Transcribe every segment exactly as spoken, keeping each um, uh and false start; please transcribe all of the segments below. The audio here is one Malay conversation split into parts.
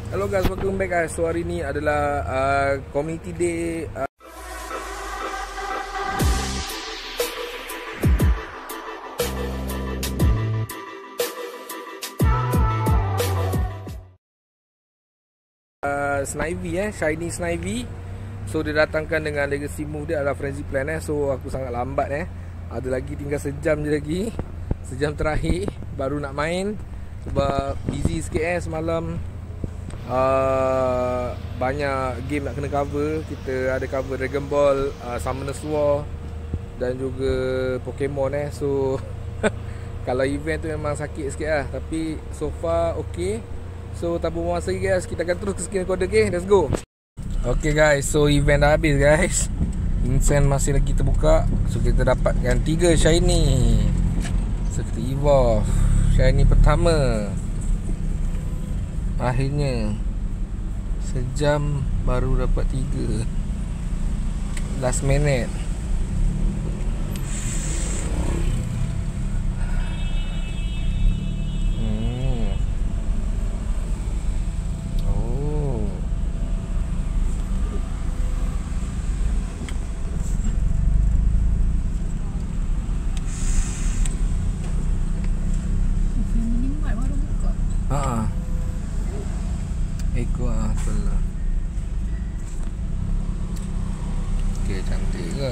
Hello guys, welcome back guys. So hari ni adalah uh, community day uh, uh, Snivy eh, Shiny Snivy. So dia datangkan dengan legacy move dia adalah Frenzy Plan eh. So aku sangat lambat eh. Ada lagi tinggal sejam je lagi. Sejam terakhir baru nak main. Sebab busy sikit eh semalam. Uh, banyak game nak kena cover. Kita ada cover Dragon Ball, uh, Summoner's War dan juga Pokemon eh. So kalau event tu memang sakit sikit lah. Tapi so far okay. So tak buang masa lagi guys, kita akan terus ke skin recorder. Okay, let's go. Okay guys, so event dah habis guys. Incense masih lagi terbuka. So kita dapatkan tiga shiny. So kita evolve shiny pertama. Akhirnya sejam baru dapat tiga. Last minute. Hmm. Oh. Minimal baru buka. Haa. Eko ah salah. Okay, cantik ke?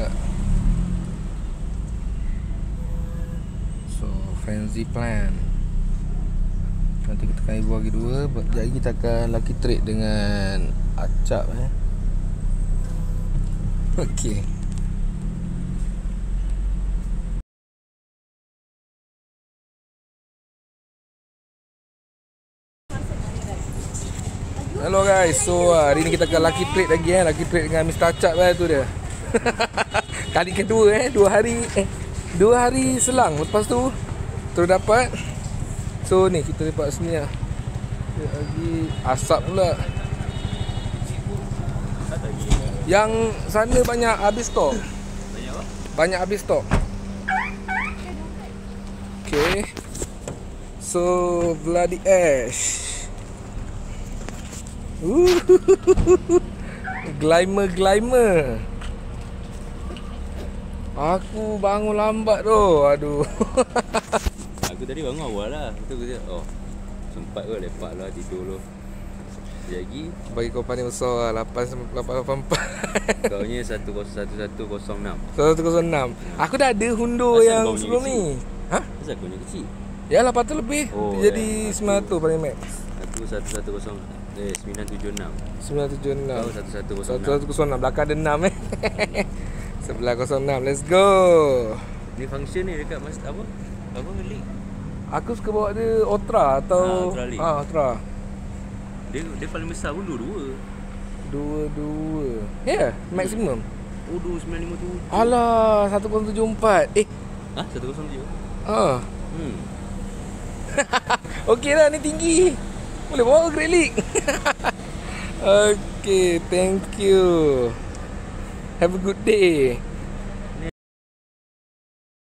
So, Frenzy Plan. Nanti kita akan evolve lagi dua. Jadi kita akan lucky trade dengan acap eh. Okay. Hello guys, so hari ni kita akan lucky trade lagi eh. Lucky trade dengan Mister Acap lah tu dia. Kali kedua eh, dua hari eh Dua hari selang lepas tu terus dapat. So ni kita dapat sini lah. Lagi asap pula. Yang sana banyak habis stok. Banyak habis stok. Okay. So Bloody Ash. Uh, Glimmer Glimmer. Aku bangun lambat tu. Aduh. Aku tadi bangun awal lah. Betul ke tak? Oh, sempat ke lepak lah, tidur lah. Lagi bagi kau pandai besar lah. lapan lapan lapan empat. Kau ni satu kosong satu satu kosong enam. satu kosong enam. Aku dah ada hundo Asal yang kau ni sebelum kecil? ni. Ha? Asal kau ni kecil? Ya lapan ratus lebih. Oh, jadi ya. sembilan ratus paling max. Aku satu satu kosong eh sembilan tujuh enam. sembilan tujuh enam. Kau satu satu kosong satu enam. satu kosong enam. Belakang ada enam eh. Sebelah kosong enam. Let's go. Ni function ni dekat mas apa? Apa league? Aku suka bawa dia Ultra atau Ah, Ultra League. ah, Ultra. Dia dia paling besar pun dua-dua. Dua-dua. Ya, yeah, maksimum. Oh, dua sembilan lima tujuh. Alah, satu kosong tujuh empat. Eh, Ha, satu kosong tujuh. ah. Hmm. Okey lah, ni tinggi. Boleh bawa Great League. Okay, thank you. Have a good day.